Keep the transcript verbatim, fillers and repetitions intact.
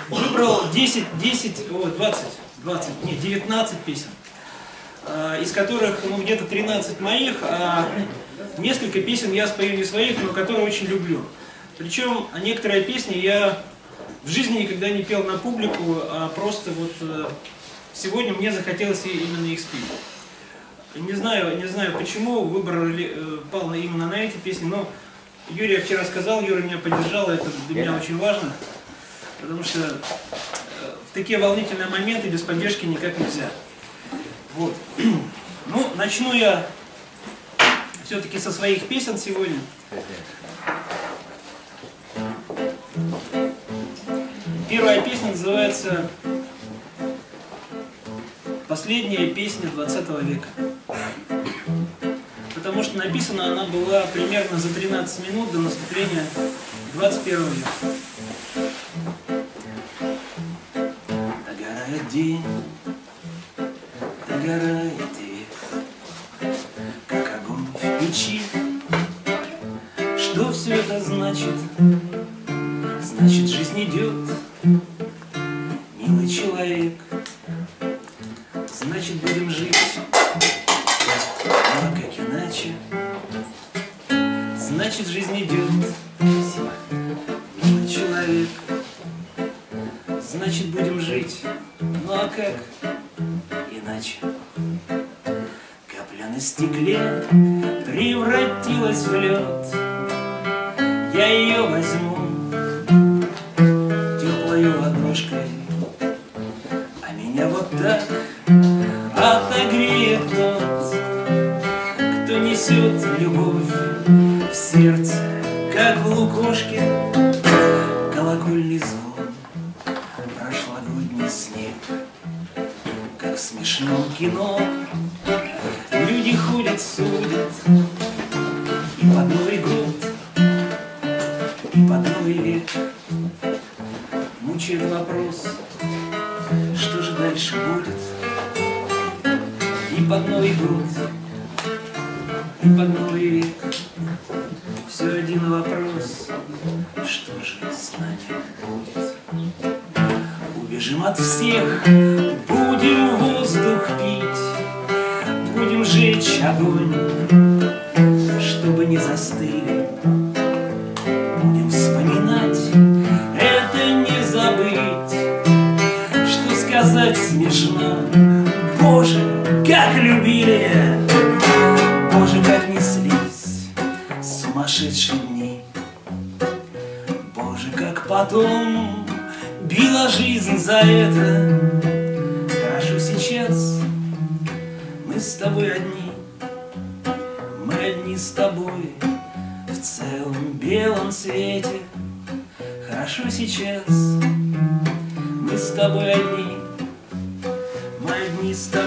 выбрал десять, десять, о, двадцать, двадцать, нет, девятнадцать песен, из которых ну, где-то тринадцать моих, а несколько песен я спою не своих, но которые очень люблю. Причем некоторые песни я в жизни никогда не пел на публику, а просто вот сегодня мне захотелось именно их спеть. Не знаю, не знаю почему выбор пал именно на эти песни, но Юрий вчера сказал, Юра меня поддержал, это для меня очень важно, потому что в такие волнительные моменты без поддержки никак нельзя. Вот. Ну, начну я все-таки со своих песен сегодня. Первая песня называется «Последняя песня двадцатого века». Потому что написана она была примерно за тринадцать минут до наступления двадцать первого века. Догорает день, догорает век, как огонь в печи. Что все это значит? Значит, жизнь идет, милый человек. Значит, будем жить, а как иначе? Значит, жизнь идет, милый человек. Значит, будем жить, ну а как иначе? Капля на стекле превратилась в лед. Я ее возьму теплою ладошкой, а меня вот так отогреет тот, кто несет любовь в сердце, как в лукошке колокольный звон, прошлогодний снег, как в смешном кино. Люди ходят, судят, и под Новый год, и под Новый век мучает вопрос, что же дальше будет. И под Новый год, и под Новый век все один вопрос, что же с нами будет. Убежим от всех, будем воздух пить, будем жечь огонь, чтобы не застыли. Будем вспоминать, это не забыть, что сказать смешно. Боже, как любили, Боже, как неслись сумасшедшие дни. Боже, как потом била жизнь за это. Хорошо сейчас мы с тобой одни, мы одни с тобой в целом белом свете. Хорошо сейчас мы с тобой одни, мы одни с тобой